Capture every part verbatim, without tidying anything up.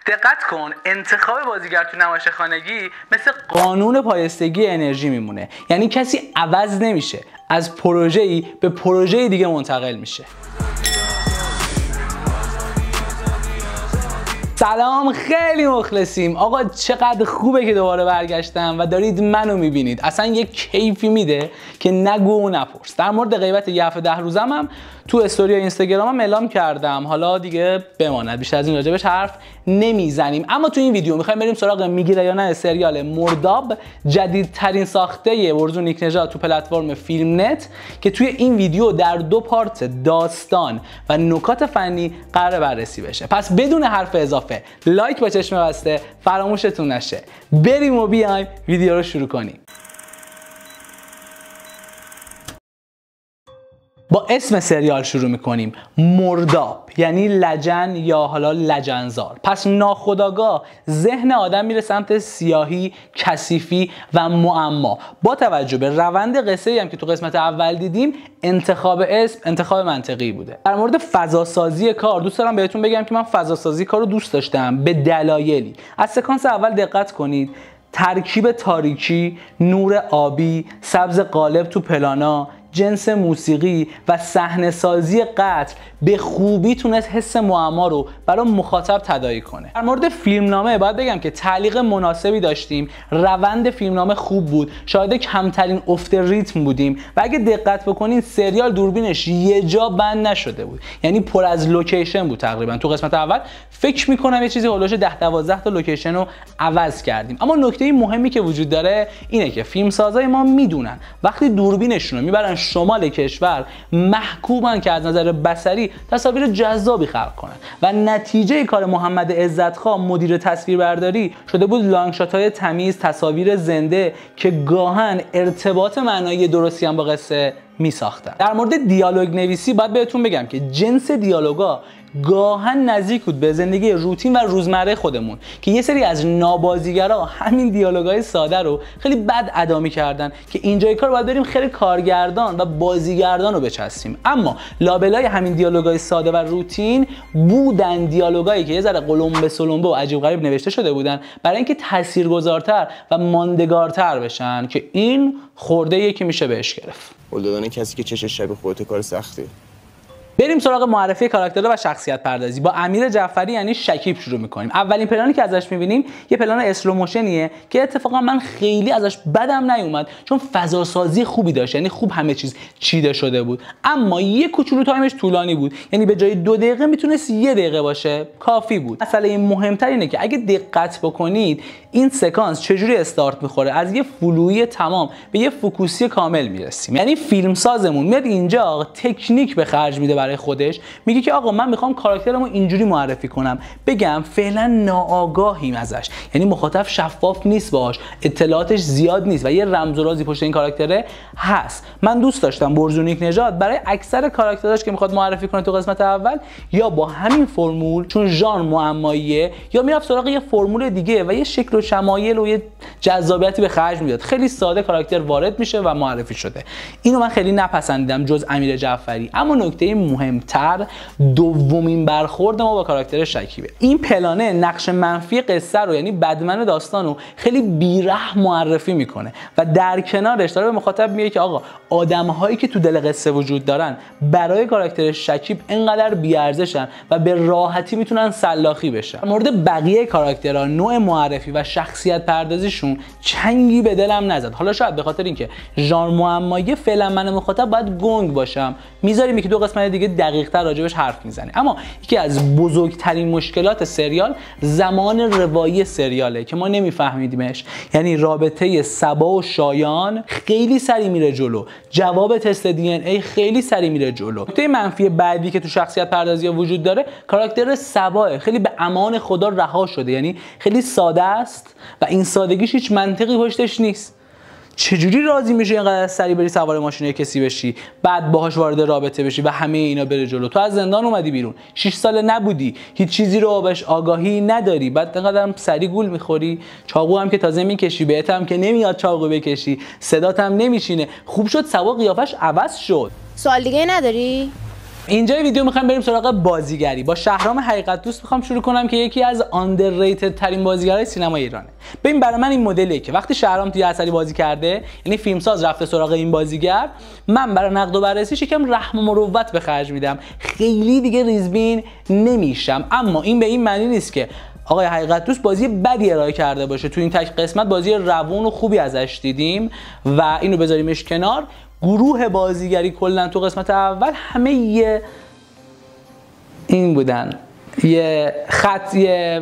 دقت کن، انتخاب بازیگر تو نمایش خانگی مثل قانون پایستگی انرژی میمونه. یعنی کسی عوض نمیشه، از پروژه‌ای به پروژه دیگه منتقل میشه. سلام، خیلی مخلصیم. آقا چقدر خوبه که دوباره برگشتم و دارید منو میبینید. اصلا یه کیفی میده که نگو و نپرس. در مورد غیبت یه هفته ده روزم هم تو استوری اینستاگرامم اعلام کردم. حالا دیگه بماند، بیشتر از این راجبش حرف نمیزنیم. اما تو این ویدیو میخوایم بریم سراغ میگیره یا نه سریال مرداب، جدیدترین ساخته ورزون نیک نژاد تو پلتفرم فیلم نت، که توی این ویدیو در دو پارت داستان و نکات فنی قرار بررسی بشه. پس بدون حرف اضافه لایک با چشم بسته فراموشتون نشه. بریم و بیایم ویدیو رو شروع کنیم. با اسم سریال شروع میکنیم، مرداب یعنی لجن یا حالا لجنزار. پس ناخودآگاه ذهن آدم میره سمت سیاهی، کثیفی و معما. با توجه به روند قصه‌ای هم که تو قسمت اول دیدیم، انتخاب اسم انتخاب منطقی بوده. در مورد فضاسازی کار دوست دارم بهتون بگم که من فضاسازی کار رو دوست داشتم به دلایلی. از سکانس اول دقت کنید، ترکیب تاریکی، نور آبی، سبز غالب تو پلانا، جنس موسیقی و صحنه سازی قتل به خوبی تونست حس معما رو برای مخاطب تداعی کنه. در مورد فیلمنامه باید بگم که تعلیق مناسبی داشتیم، روند فیلمنامه خوب بود، شاهد کمترین افت ریتم بودیم و اگه دقت بکنین سریال دوربینش یه جا بند نشده بود، یعنی پر از لوکیشن بود. تقریبا تو قسمت اول فکر میکنم یه چیزی هولوش ده دوازده تا لوکیشن رو عوض کردیم. اما نکته مهمی که وجود داره اینه که فیلمسازای ما میدونن وقتی دوربینشون رو میبرن شمال کشور، محکومن که از نظر بصری تصاویر جذابی خلق کنن و نتیجه کار محمد عزتخان مدیر تصویربرداری شده بود لانگ شات های تمیز، تصاویر زنده که گاهن ارتباط معنایی درستی هم با قصه می ساختن. در مورد دیالوگ نویسی باید بهتون بگم که جنس دیالوگا گاهن نزدیک بود به زندگی روتین و روزمره خودمون، که یه سری از نابازیگرا همین دیالوگای ساده رو خیلی بد ادا می‌کردن که اینجای کار باید بریم خیلی کارگردان و بازیگردان رو بچسبیم. اما لابلای همین دیالوگای ساده و روتین بودن دیالوگایی که یه ذره قلمبه سلمبه و عجیب غریب نوشته شده بودن برای اینکه تاثیرگذارتر و ماندگارتر بشن، که این خورده یکی میشه بهش گرفت. ولدان کسی که چشش شبیه خودت کار سخته. بریم سراغ معرفی کاراکترها و شخصیت پردازی. با امیر جعفری یعنی شکیب شروع میکنیم. اولین پلانی که ازش میبینیم یه پلان اسلو موشنیه که اتفاقا من خیلی ازش بدم نیومد، چون فضا سازی خوبی داشت، یعنی خوب همه چیز چیده شده بود. اما یه کوچولو تایمش طولانی بود، یعنی به جای دو دقیقه میتونست یه دقیقه باشه، کافی بود. مسئله مهمتر اینه که اگه دقت بکنید این سکانس چجوری استارت میخوره، از یه فلویی تمام به یه فوکوسی کامل میرسیم. یعنی فیلمسازمون میاد اینجا تکنیک به خرج میده برای خودش، میگه که آقا من میخوام کاراکترمو اینجوری معرفی کنم، بگم فعلا ناآگاهیم ازش، یعنی مخاطب شفاف نیست باهاش، اطلاعاتش زیاد نیست و یه رمز و رازی پشت این کاراکتره هست. من دوست داشتم ورزون نیک نژاد برای اکثر کاراکتراش که میخواد معرفی کنه تو قسمت اول یا با همین فرمول، چون ژانر معماییه، یا میرفت سراغ یه فرمول دیگه و یه شکل و شمایل و یه جذابیتی به خرج میداد. خیلی ساده کاراکتر وارد میشه و معرفی شده. اینو من خیلی نپسندیدم جز امیر جعفری. اما نکته مهمتر دومین برخورد ما با کاراکتر شکیبه. این پلانه نقش منفی قصه رو، یعنی بدمن داستان رو خیلی بیرحم معرفی میکنه و در کنارش داره به مخاطب میگه که آقا آدم‌هایی که تو دل قصه وجود دارن برای کاراکتر شکیب اینقدر بی‌ارزشن و به راحتی میتونن سلاخی بشن. در مورد بقیه کاراکترها نوع معرفی و شخصیت پردازیشون چنگی به دلم نزد. حالا شاید به خاطر اینکه ژانر معمایی فعلا من مخاطب باید گنگ باشم، میذاریم که دو قسمت دیگه دقیق‌تر راجبش حرف میزنه. اما یکی از بزرگترین مشکلات سریال زمان روایی سریاله که ما نمیفهمیدیمش. یعنی رابطه صبا و شایان خیلی سری میره جلو، جواب تست دی ان ای خیلی سری میره جلو. نکته منفی بعدی که تو شخصیت پردازی وجود داره، کاراکتر صبا خیلی به امان خدا رها شده، یعنی خیلی ساده است و این سادگیش هیچ منطقی پشتش نیست. چجوری راضی میشه اینقدر سری بری سوار ماشین کسی بشی، بعد باهاش وارد رابطه بشی و همه اینا بره جلو؟ تو از زندان اومدی بیرون، شش ساله نبودی، هیچ چیزی رو بهش آگاهی نداری، بعد اینقدر سری گول میخوری. چاقو هم که تازه میکشی، بهت هم که نمیاد چاقو بکشی، صدات هم نمیشینه. خوب شد سوا قیافش عوض شد. سوال دیگه نداری؟ اینجای ویدیو میخوایم بریم سراغ بازیگری. با شهرام حقیقت دوست میخوام شروع کنم که یکی از آندرریتد ترین بازیگرای سینما ایرانه. ببین برای من این مدلیه که وقتی شهرام توی اثری بازی کرده، یعنی فیلمساز رفته سراغ این بازیگر، من برای نقد و بررسیش یکم رحم و مروت به خرج میدم، خیلی دیگه ریزبین نمیشم. اما این به این معنی نیست که آقای حقیقت دوست بازی بدی ارائه کرده باشه. تو این تک قسمت بازی روون و خوبی ازش دیدیم و اینو بذاریمش کنار. گروه بازیگری کلا تو قسمت اول همه یه این بودن، یه خط، یه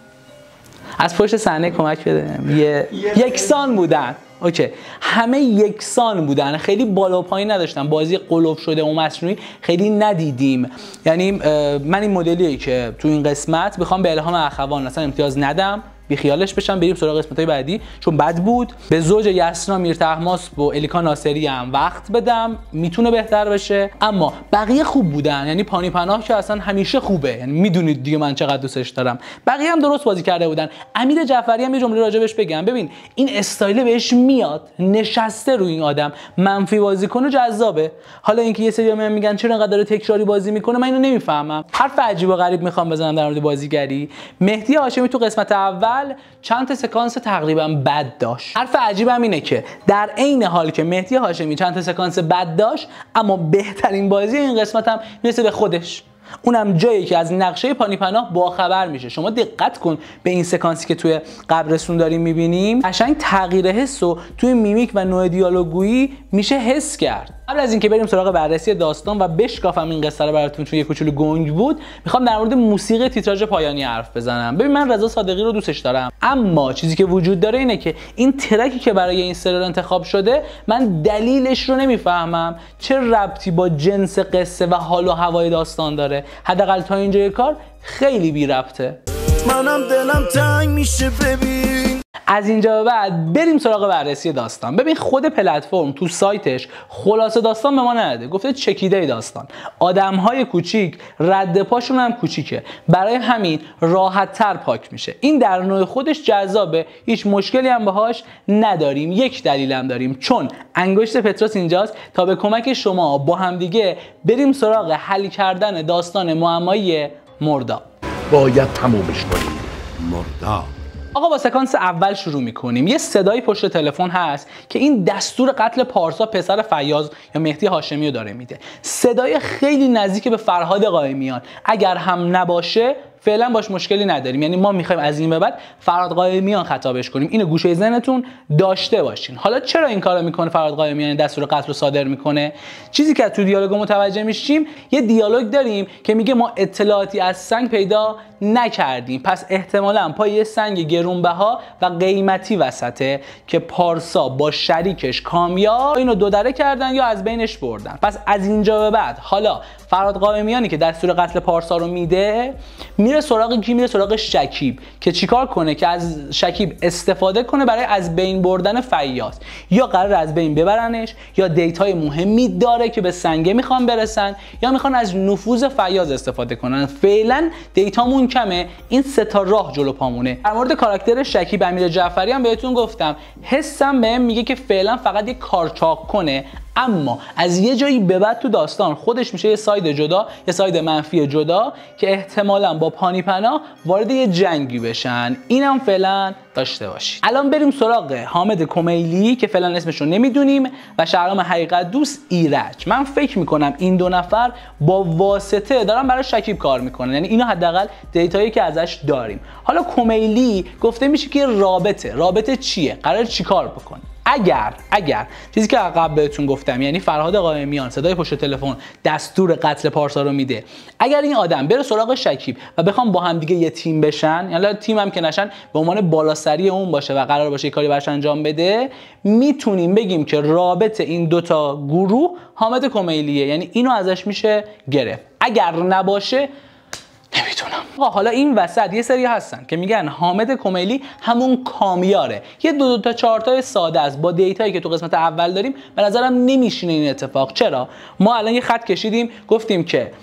از پشت صحنه کمک بده، یه یکسان بودن. اوکی، همه یکسان بودن، خیلی بالا و پایین نداشتن. بازی قلوب شده و مصنوعی خیلی ندیدیم. یعنی من این مدلیه که تو این قسمت بخوام به الهام اخوان اصلا امتیاز ندم، بی خیالش بشم، بریم سراغ قسمت‌های بعدی چون بد بود. به زوج یسنا میر طهماسب و الیکا ناصری هم وقت بدم، میتونه بهتر بشه. اما بقیه خوب بودن، یعنی پانی پناه که اصلا همیشه خوبه، یعنی میدونید دیگه من چقدر دوستش دارم. بقیه هم درست بازی کرده بودن. امیر جعفری هم یه جمله راجبش بگم. ببین این استایل بهش میاد، نشسته روی این آدم، منفی بازی کنه جذابه. حالا اینکه یه سری من میگن چرا انقدر تکراری بازی میکنه، من اینو نمیفهمم. حرف عجیب و غریب میخوام بزنم در مورد بازیگری. مهدی هاشمی تو قسمت اول چند تا سکانس تقریبا بد داشت. حرف عجیبم اینه که در عین حال که مهدی هاشمی چند تا سکانس بد داشت، اما بهترین بازی این قسمت هم میرسه به خودش. اونم جایی که از نقشه پانی پناه باخبر میشه. شما دقت کن به این سکانسی که توی قبرستون داریم میبینیم، قشنگ تغییر حس و توی میمیک و نوع دیالوگویی میشه حس کرد. قبل از اینکه بریم سراغ بررسی داستان و بشکافم این قصه رو براتون چون یه کوچولو گنگ بود، میخوام در مورد موسیقی تیتراژ پایانی حرف بزنم. ببین من رضا صادقی رو دوستش دارم، اما چیزی که وجود داره اینه که این ترکی که برای این سریال انتخاب شده، من دلیلش رو نمیفهمم. چه ربطی با جنس قصه و حال و هوای داستان داره؟ حداقل تا اینجای کار خیلی بی ربطه. منم دلم تنگ میشه ببین. از اینجا به بعد بریم سراغ بررسی داستان. ببین خود پلتفرم تو سایتش خلاصه داستان به ما نداده، گفته چکیده داستان. آدم‌های کوچیک رد پاشون هم کوچیکه، برای همین راحت‌تر پاک میشه. این در نوع خودش جذابه، هیچ مشکلی هم باهاش نداریم. یک دلیلم داریم، چون انگشت پتروس اینجاست تا به کمک شما با همدیگه بریم سراغ حل کردن داستان معمایی مردا. باید تمومش کنیم. مردا. آقا با سکانس اول شروع میکنیم. یه صدایی پشت تلفن هست که این دستور قتل پارسا پسر فیاض یا مهدی هاشمی رو داره میده. صدای خیلی نزدیک به فرهاد قائمیان. اگر هم نباشه فعلا باش مشکلی نداریم، یعنی ما میخوایم از این به بعد فرهاد قائمیان خطابش کنیم. اینو گوشه ذهنتون داشته باشین. حالا چرا این کارو میکنه فرهاد قائمیان، دستور قتل رو صادر میکنه؟ چیزی که تو دیالوگ متوجه میشیم، یه دیالوگ داریم که میگه ما اطلاعاتی از سنگ پیدا نکردیم، پس احتمالاً پای یه سنگ گرونبها و قیمتی وسطه که پارسا با شریکش کامیار اینو دو دره کردن یا از بینش بردن. پس از اینجا به بعد حالا فرهاد قائمیانی که دستور قتل پارسا رو میده، میره سراغ کی؟ میره سراغ شکیب که چیکار کنه؟ که از شکیب استفاده کنه برای از بین بردن فیاض. یا قرار از بین ببرنش، یا دیتای مهمی داره که به سنگه میخوان برسن، یا میخوان از نفوذ فیاض استفاده کنن. فعلا دیتامون کمه، این سه تا راه جلو پامونه. در مورد کاراکتر شکیب امیر جعفری هم بهتون گفتم، حسم بهم میگه که فعلا فقط یه کارچاق کنه، اما از یه جایی به بعد تو داستان خودش میشه یه ساید جدا، یه ساید منفی جدا که احتمالاً با پانی پناه وارد یه جنگی بشن. اینم فعلا داشته باشید. الان بریم سراغ حامد کمیلی که فعلا اسمش رو نمیدونیم و شهرام حقیقت دوست ایرج. من فکر میکنم این دو نفر با واسطه دارن برای شکیب کار میکنن، یعنی اینا حداقل دیتایی که ازش داریم. حالا کمیلی گفته میشه که رابطه رابطه چیه؟ قرار چیکار بکنه؟ اگر اگر چیزی که قبل بهتون گفتم، یعنی فرهاد قائمیان صدای پشت تلفن دستور قتل پارسا رو میده، اگر این آدم بره سراغ شکیب و بخوام با هم دیگه یه تیم بشن، یعنی تیم هم که نشن، به عنوان بالاسری اون باشه و قرار باشه یه کاری براش انجام بده، میتونیم بگیم که رابط این دوتا گروه حامد کمیلیه، یعنی اینو ازش میشه گرفت. اگر نباشه نمیتونم. آقا حالا این وسط یه سری هستن که میگن حامد کمیلی همون کامیاره، یه دو دو تا چهار تا ساده است با دیتایی که تو قسمت اول داریم. به نظرم نمیشینه این اتفاق. چرا؟ ما الان یه خط کشیدیم گفتیم که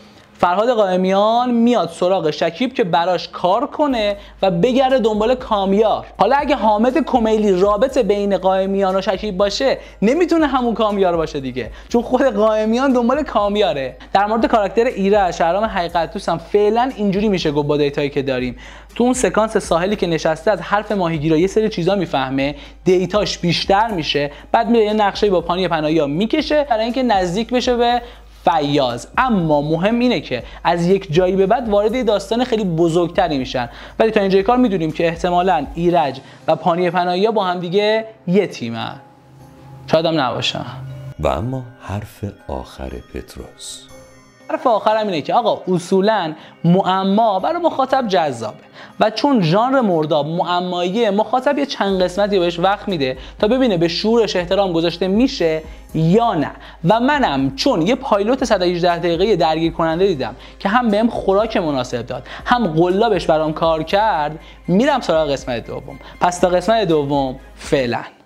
فرهاد قائمیان میاد سراغ شکیب که براش کار کنه و بگره دنبال کامیار. حالا اگه حامد کمیلی رابطه بین قائمیان و شکیب باشه نمیتونه همون کامیار باشه دیگه، چون خود قائمیان دنبال کامیاره. در مورد کاراکتر ایرج شهرام حقیقت دوستم فعلا اینجوری میشه گفت با دیتایی که داریم، تو اون سکانس ساحلی که نشسته از حرف ماهیگیرا یه سری چیزا میفهمه، دیتاش بیشتر میشه، بعد میره یه نقشه با پانی پناهی میکشه برای اینکه نزدیک بشه به فیاض. اما مهم اینه که از یک جایی به بعد وارد داستان خیلی بزرگتری میشن، ولی تا اینجای کار میدونیم که احتمالاً ایرج و پانی پناهی با هم دیگه یه تیمن، شاید هم نباشن. و اما حرف آخر پتروس، حرف آخرم اینه که آقا اصولاً معما برای مخاطب جذابه و چون ژانر مرداب معماییه، مخاطب یه چند قسمتی بهش وقت میده تا ببینه به شعورش احترام گذاشته میشه یا نه. و منم چون یه پایلوت صد و هجده دقیقه درگیر کننده دیدم که هم بهم خوراک مناسب داد هم قلابش برام کار کرد، میرم سراغ قسمت دوم. پس تا قسمت دوم فعلا.